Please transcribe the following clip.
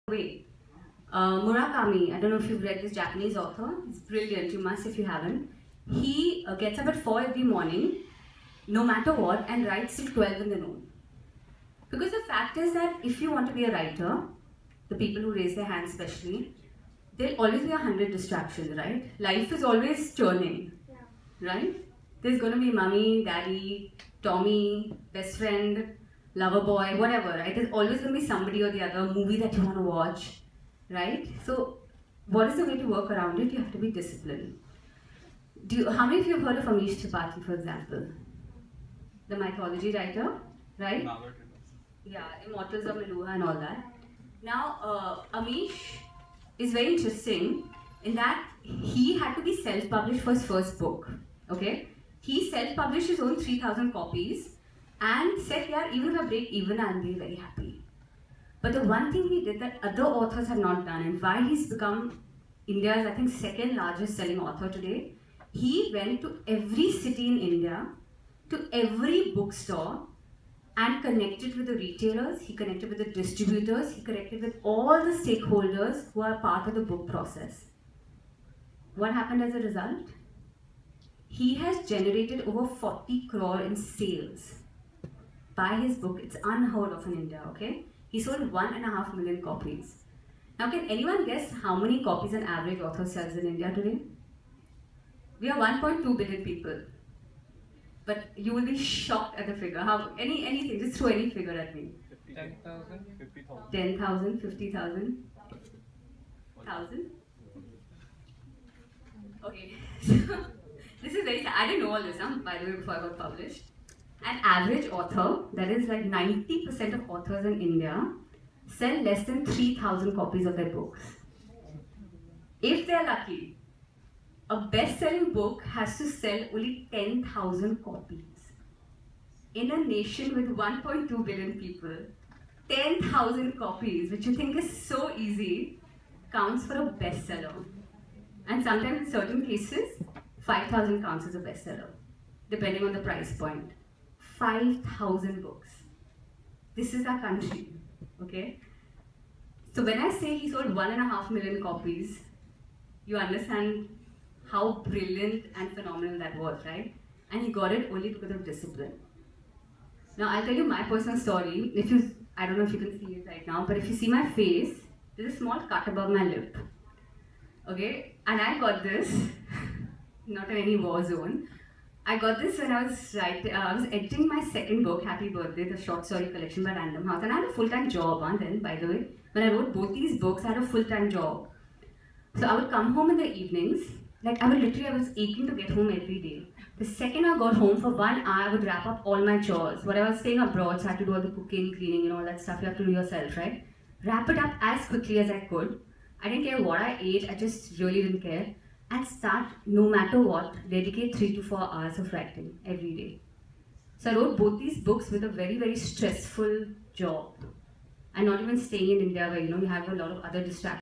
way. Murakami, I don't know if you've read this Japanese author, it's brilliant, you must if you haven't. He gets up at 4 every morning, no matter what, and writes till 12 in the noon. Because the fact is that if you want to be a writer, the people who raise their hands especially, there'll always be 100 distractions, right? Life is always churning, right? There's going to be mommy, daddy, Tommy, best friend, lover boy, whatever, right? There's always going to be somebody or the other, movie that you want to watch, right? So, what is the way to work around it? You have to be disciplined. How many of you have heard of Amish Tripathi, for example? The mythology writer, right? Yeah, Immortals of Meluha and all that. Now, Amish is very interesting in that he had to be self-published for his first book, okay? He self-published his own 3,000 copies and said, yeah, even if I break even, I'll be very happy. But the one thing he did that other authors have not done, and why he's become India's, I think, second largest selling author today, he went to every city in India, to every bookstore, and connected with the retailers, he connected with the distributors, he connected with all the stakeholders who are part of the book process. What happened as a result? He has generated over 40 crore in sales by his book. It's unheard of in India, okay? He sold 1.5 million copies. Now, can anyone guess how many copies an average author sells in India today? We are 1.2 billion people. But you will be shocked at the figure. Anything, just throw any figure at me. 10,000? 50,000. 10,000, 50,000? 1,000? Okay. This is very sad. I didn't know all this, by the way, before I got published. An average author, that is like 90% of authors in India, sell less than 3,000 copies of their books. If they're lucky, a best-selling book has to sell only 10,000 copies. In a nation with 1.2 billion people, 10,000 copies, which you think is so easy, counts for a bestseller. And sometimes in certain cases, 5,000 counts as a bestseller, depending on the price point. 5,000 books. This is our country, okay? So when I say he sold 1.5 million copies, you understand how brilliant and phenomenal that was, right? And he got it only because of discipline. Now, I'll tell you my personal story. I don't know if you can see it right now, but if you see my face, there's a small cut above my lip. Okay? And I got this, not in any war zone. I got this when I was editing my second book, Happy Birthday, the short story collection by Random House. And I had a full-time job then, by the way. When I wrote both these books, I had a full-time job. So I would come home in the evenings. Like I was aching to get home every day. The second I got home, for 1 hour, I would wrap up all my chores. When I was staying abroad, so I had to do all the cooking, cleaning, all that stuff you have to do yourself, right? Wrap it up as quickly as I could. I didn't care what I ate, I just really didn't care. And start, no matter what, dedicate 3 to 4 hours of writing every day. So I wrote both these books with a very, very stressful job. And not even staying in India where, you have a lot of other distractions.